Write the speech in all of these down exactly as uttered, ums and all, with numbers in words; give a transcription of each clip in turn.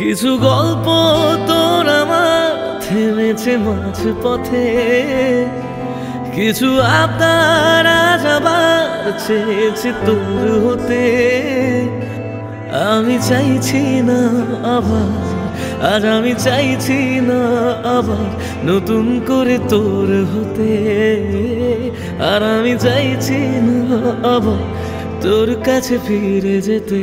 কিছু গল্প তোর আমার থেমেছে মাঝ পথে, কিছু আবদার আজ আবার চেয়েছি তোর হতে। আমি চাইছি না আবার, আজ আমি চাইছি না আবার নতুন করে তোর হতে। আর আমি চাইছি না আবার তোর কাছে ফিরে যেতে।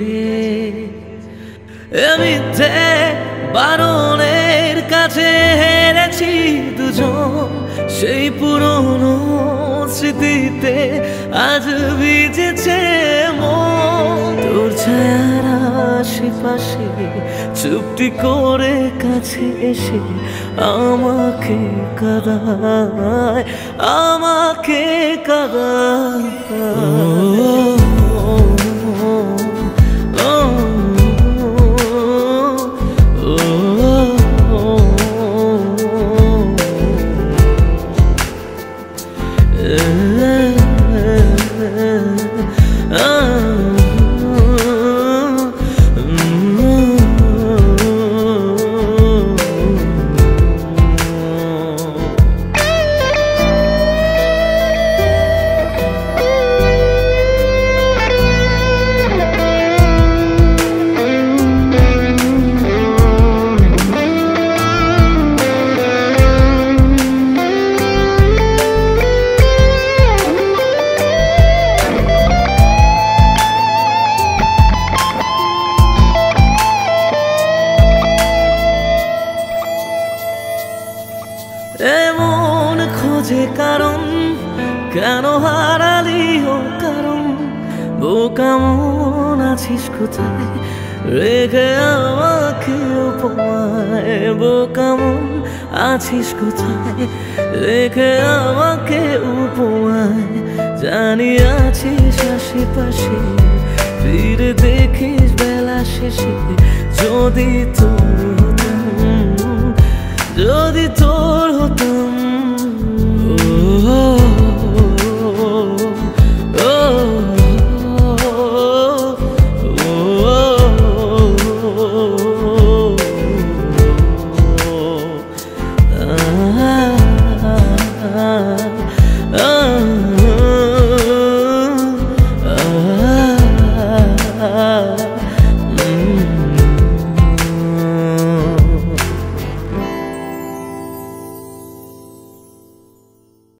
মিথ্যে বারণের কাছে হেরেছি দুজন, সেই পুরনো স্মৃতিতে আজ ভিজেছে মন। তোর ছায়ার আশেপাশে চুপটি করে কাছে এসে আমাকে কাঁদায়, আমাকে কাঁদায়। এমন খোঁজে কারণ, কেন হারালি ও কারণ? বোকা মন আছিস কোথায় রেখে আমাকে উপমায়? বোকা মন আছিস কোথায় রেখে আমাকে উপমায়? জানি আছিস আশেপাশে, ফিরে দেখিস বেলা শেষে যদি তো